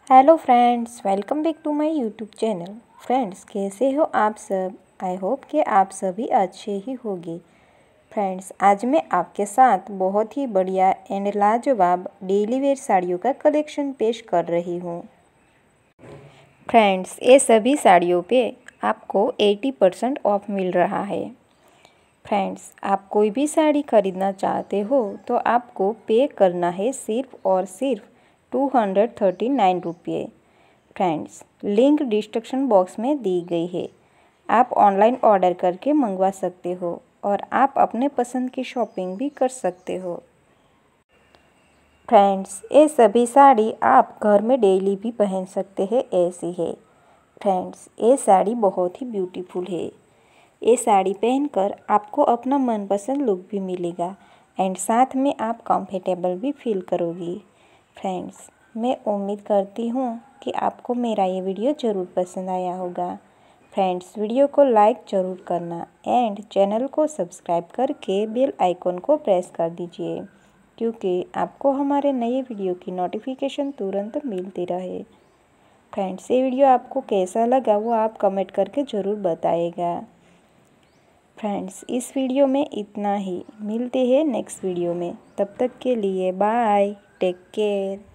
Hello friends, welcome back to my YouTube channel. Friends, कैसे हो आप सब? आई होप कि आप सभी अच्छे ही होंगे। फ्रेंड्स, आज मैं आपके साथ बहुत ही बढ़िया एंड लाजवाब डेली वेयर साड़ियों का कलेक्शन पेश कर रही हूँ। फ्रेंड्स, ये सभी साड़ियों पे आपको 80% ऑफ मिल रहा है। फ्रेंड्स, आप कोई भी साड़ी खरीदना चाहते हो तो आपको पे करना है सिर्फ और सिर्फ 239 रुपये। फ्रेंड्स, लिंक डिस्क्रिप्शन बॉक्स में दी गई है। आप ऑनलाइन ऑर्डर करके मंगवा सकते हो और आप अपने पसंद की शॉपिंग भी कर सकते हो। फ्रेंड्स, ये सभी साड़ी आप घर में डेली भी पहन सकते हैं, ऐसी है। फ्रेंड्स, ये साड़ी बहुत ही ब्यूटीफुल है। ये साड़ी पहनकर आपको अपना मनपसंद लुक भी मिलेगा एंड साथ में आप कंफर्टेबल भी फील करोगी। फ्रेंड्स, मैं उम्मीद करती हूँ कि आपको मेरा ये वीडियो ज़रूर पसंद आया होगा। फ्रेंड्स, वीडियो को लाइक ज़रूर करना एंड चैनल को सब्सक्राइब करके बेल आइकन को प्रेस कर दीजिए, क्योंकि आपको हमारे नए वीडियो की नोटिफिकेशन तुरंत मिलती रहे। फ्रेंड्स, ये वीडियो आपको कैसा लगा वो आप कमेंट करके ज़रूर बताइएगा। फ्रेंड्स, इस वीडियो में इतना ही। मिलते हैं नेक्स्ट वीडियो में। तब तक के लिए बाय, टेक केयर।